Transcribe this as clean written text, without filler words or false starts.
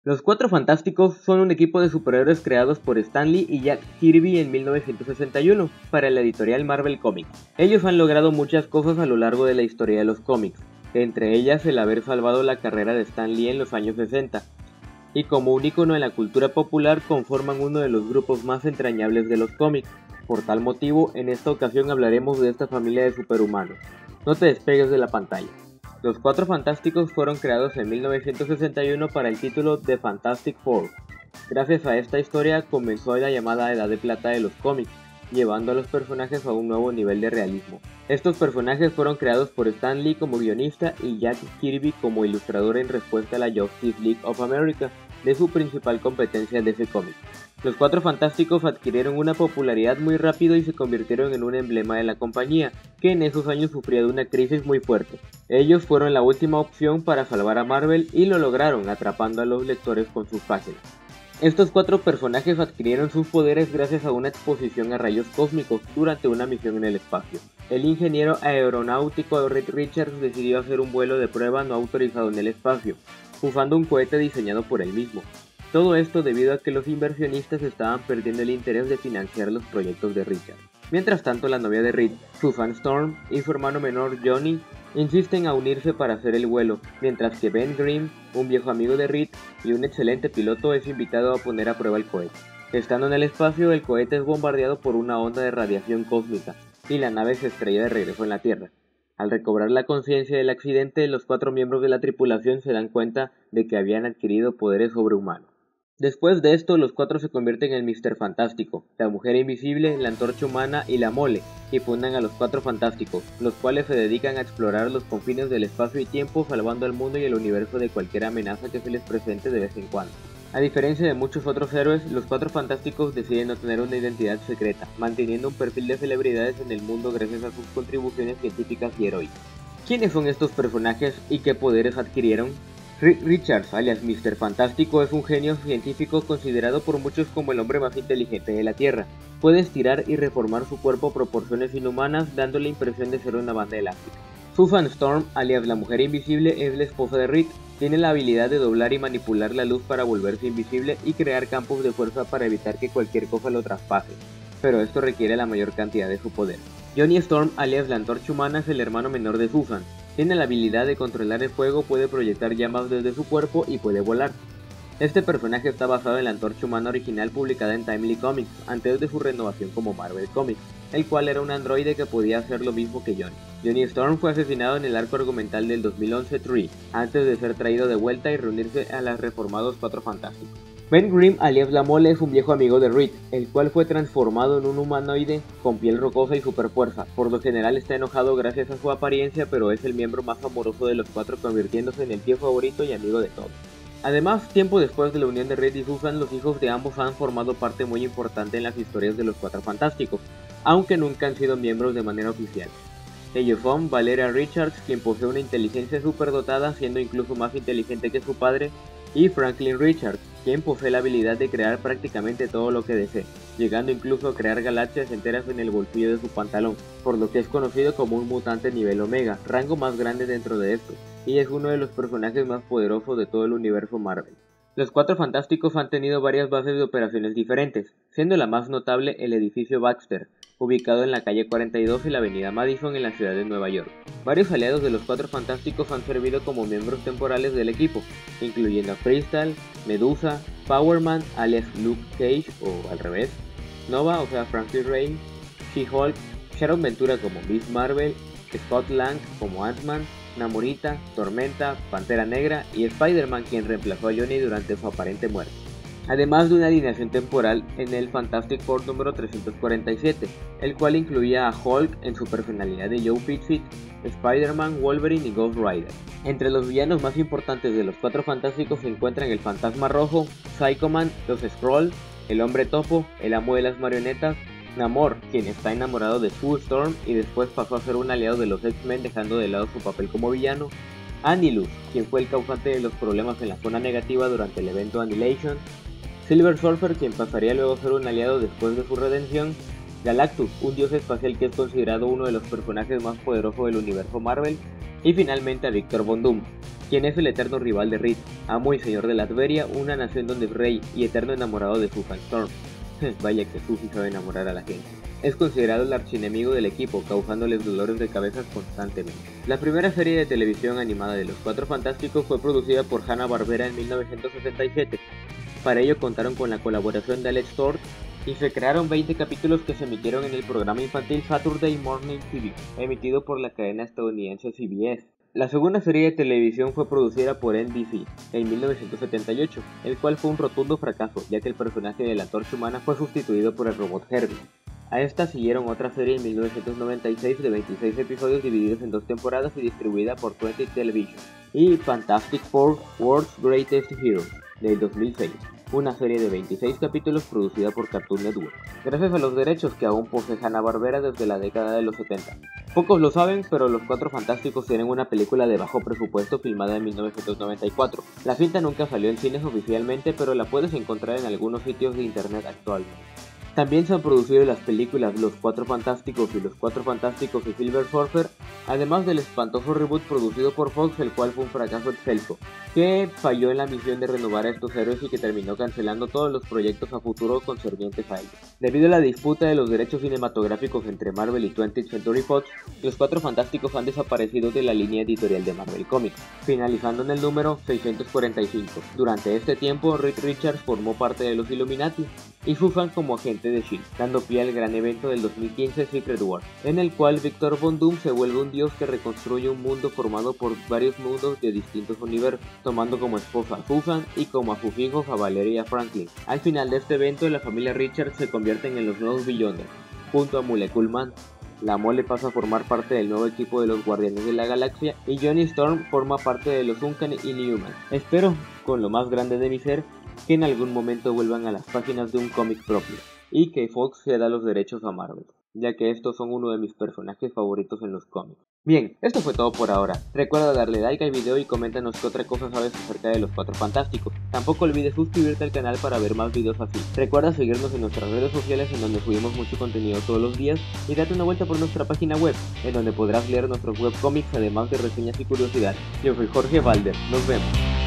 Los Cuatro Fantásticos son un equipo de superhéroes creados por Stan Lee y Jack Kirby en 1961 para la editorial Marvel Comics. Ellos han logrado muchas cosas a lo largo de la historia de los cómics, entre ellas el haber salvado la carrera de Stan Lee en los años 60, y como un icono en la cultura popular conforman uno de los grupos más entrañables de los cómics. Por tal motivo, en esta ocasión hablaremos de esta familia de superhumanos. No te despegues de la pantalla. Los Cuatro Fantásticos fueron creados en 1961 para el título The Fantastic Four. Gracias a esta historia comenzó la llamada Edad de Plata de los cómics, llevando a los personajes a un nuevo nivel de realismo. Estos personajes fueron creados por Stan Lee como guionista y Jack Kirby como ilustrador en respuesta a la Justice League of America, de su principal competencia de ese cómic. Los Cuatro Fantásticos adquirieron una popularidad muy rápido y se convirtieron en un emblema de la compañía, que en esos años sufría de una crisis muy fuerte. Ellos fueron la última opción para salvar a Marvel y lo lograron atrapando a los lectores con sus páginas. Estos cuatro personajes adquirieron sus poderes gracias a una exposición a rayos cósmicos durante una misión en el espacio. El ingeniero aeronáutico Reed Richards decidió hacer un vuelo de prueba no autorizado en el espacio, usando un cohete diseñado por él mismo. Todo esto debido a que los inversionistas estaban perdiendo el interés de financiar los proyectos de Richards. Mientras tanto, la novia de Reed, Susan Storm, y su hermano menor Johnny insisten a unirse para hacer el vuelo, mientras que Ben Grimm, un viejo amigo de Reed y un excelente piloto, es invitado a poner a prueba el cohete. Estando en el espacio, el cohete es bombardeado por una onda de radiación cósmica, y la nave se estrella de regreso en la Tierra. Al recobrar la conciencia del accidente, los cuatro miembros de la tripulación se dan cuenta de que habían adquirido poderes sobrehumanos. Después de esto, los cuatro se convierten en Mr. Fantástico, la Mujer Invisible, la Antorcha Humana y la Mole, y fundan a los Cuatro Fantásticos, los cuales se dedican a explorar los confines del espacio y tiempo, salvando al mundo y el universo de cualquier amenaza que se les presente de vez en cuando. A diferencia de muchos otros héroes, los Cuatro Fantásticos deciden no tener una identidad secreta, manteniendo un perfil de celebridades en el mundo gracias a sus contribuciones científicas y heroicas. ¿Quiénes son estos personajes y qué poderes adquirieron? Reed Richards, alias Mr. Fantástico, es un genio científico considerado por muchos como el hombre más inteligente de la Tierra. Puede estirar y reformar su cuerpo a proporciones inhumanas, dando la impresión de ser una banda elástica. Susan Storm, alias la Mujer Invisible, es la esposa de Reed. Tiene la habilidad de doblar y manipular la luz para volverse invisible y crear campos de fuerza para evitar que cualquier cosa lo traspase, pero esto requiere la mayor cantidad de su poder. Johnny Storm, alias la Antorcha Humana, es el hermano menor de Susan. Tiene la habilidad de controlar el fuego, puede proyectar llamas desde su cuerpo y puede volar. Este personaje está basado en la Antorcha Humana original publicada en Timely Comics, antes de su renovación como Marvel Comics, el cual era un androide que podía hacer lo mismo que Johnny. Johnny Storm fue asesinado en el arco argumental del 2011 Tree, antes de ser traído de vuelta y reunirse a los reformados Cuatro Fantásticos. Ben Grimm, alias La Mole, es un viejo amigo de Reed, el cual fue transformado en un humanoide con piel rocosa y super fuerza. Por lo general está enojado gracias a su apariencia, pero es el miembro más amoroso de los cuatro, convirtiéndose en el tío favorito y amigo de todos. Además, tiempo después de la unión de Reed y Susan, los hijos de ambos han formado parte muy importante en las historias de los Cuatro Fantásticos, aunque nunca han sido miembros de manera oficial. Ellos son Valeria Richards, quien posee una inteligencia superdotada, siendo incluso más inteligente que su padre, y Franklin Richards, quien posee la habilidad de crear prácticamente todo lo que desee, llegando incluso a crear galaxias enteras en el bolsillo de su pantalón, por lo que es conocido como un mutante nivel Omega, rango más grande dentro de esto, y es uno de los personajes más poderosos de todo el universo Marvel. Los Cuatro Fantásticos han tenido varias bases de operaciones diferentes, siendo la más notable el edificio Baxter, ubicado en la calle 42 y la avenida Madison en la ciudad de Nueva York. Varios aliados de los Cuatro Fantásticos han servido como miembros temporales del equipo, incluyendo a Crystal, Medusa, Powerman, alias Luke Cage o al revés, Nova, o sea Francis Rane, She-Hulk, Sharon Ventura como Miss Marvel, Scott Lang como Ant-Man, Namorita, Tormenta, Pantera Negra y Spider-Man, quien reemplazó a Johnny durante su aparente muerte. Además de una alineación temporal en el Fantastic Four número 347, el cual incluía a Hulk en su personalidad de Joe Fixit, Spider-Man, Wolverine y Ghost Rider. Entre los villanos más importantes de los Cuatro Fantásticos se encuentran el Fantasma Rojo, Psycho Man, los Skrull, el Hombre Topo, el Amo de las Marionetas, Namor, quien está enamorado de Sue Storm y después pasó a ser un aliado de los X-Men dejando de lado su papel como villano, Annihilus, quien fue el causante de los problemas en la zona negativa durante el evento Annihilation, Silver Surfer, quien pasaría luego a ser un aliado después de su redención, Galactus, un dios espacial que es considerado uno de los personajes más poderosos del universo Marvel, y finalmente a Victor Von Doom, quien es el eterno rival de Reed, amo y señor de Latveria, una nación donde es rey y eterno enamorado de Sufjan Storm. Vaya que Sufi sabe enamorar a la gente. Es considerado el archienemigo del equipo, causándoles dolores de cabeza constantemente. La primera serie de televisión animada de los Cuatro Fantásticos fue producida por Hanna-Barbera en 1967. Para ello contaron con la colaboración de Alex Toth y se crearon 20 capítulos que se emitieron en el programa infantil Saturday Morning TV, emitido por la cadena estadounidense CBS. La segunda serie de televisión fue producida por NBC en 1978, el cual fue un rotundo fracaso, ya que el personaje de la Antorcha Humana fue sustituido por el robot Herbie. A esta siguieron otra serie en 1996 de 26 episodios divididos en 2 temporadas y distribuida por 20 Television, y Fantastic Four: World's Greatest Heroes, del 2006, una serie de 26 capítulos producida por Cartoon Network, gracias a los derechos que aún posee Hanna-Barbera desde la década de los 70. Pocos lo saben, pero Los Cuatro Fantásticos tienen una película de bajo presupuesto filmada en 1994. La cinta nunca salió en cines oficialmente, pero la puedes encontrar en algunos sitios de internet actualmente. También se han producido las películas Los Cuatro Fantásticos y Los Cuatro Fantásticos y Silver Surfer, además del espantoso reboot producido por Fox, el cual fue un fracaso excelso, que falló en la misión de renovar a estos héroes y que terminó cancelando todos los proyectos a futuro concernientes a ellos. Debido a la disputa de los derechos cinematográficos entre Marvel y 20th Century Fox, Los Cuatro Fantásticos han desaparecido de la línea editorial de Marvel Comics, finalizando en el número 645. Durante este tiempo, Reed Richards formó parte de los Illuminati y Sufjan como agente de S.H.I.E.L.D., dando pie al gran evento del 2015 Secret War, en el cual Victor Von Doom se vuelve un dios que reconstruye un mundo formado por varios mundos de distintos universos, tomando como esposa a Sufjan y como a sus hijos a Valeria y a Franklin. Al final de este evento, la familia Richards se convierten en los nuevos Beyonders, junto a Molecule Man. La Mole pasa a formar parte del nuevo equipo de los Guardianes de la Galaxia y Johnny Storm forma parte de los Uncanny Inhumans. Espero, con lo más grande de mi ser, que en algún momento vuelvan a las páginas de un cómic propio, y que Fox ceda los derechos a Marvel, ya que estos son uno de mis personajes favoritos en los cómics. Bien, esto fue todo por ahora. Recuerda darle like al video y coméntanos qué otra cosa sabes acerca de los Cuatro Fantásticos. Tampoco olvides suscribirte al canal para ver más videos así. Recuerda seguirnos en nuestras redes sociales, en donde subimos mucho contenido todos los días, y date una vuelta por nuestra página web, en donde podrás leer nuestros webcomics además de reseñas y curiosidades. Yo soy Jorge Valder, nos vemos.